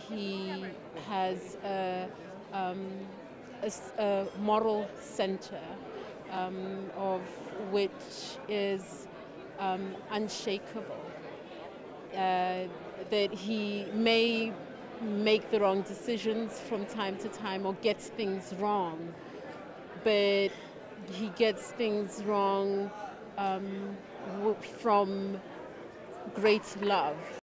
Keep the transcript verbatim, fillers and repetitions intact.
he has a, um, a, s- a moral center um, of which is um, unshakable. Uh, that he may make the wrong decisions from time to time or gets things wrong, but he gets things wrong um, w- from great love.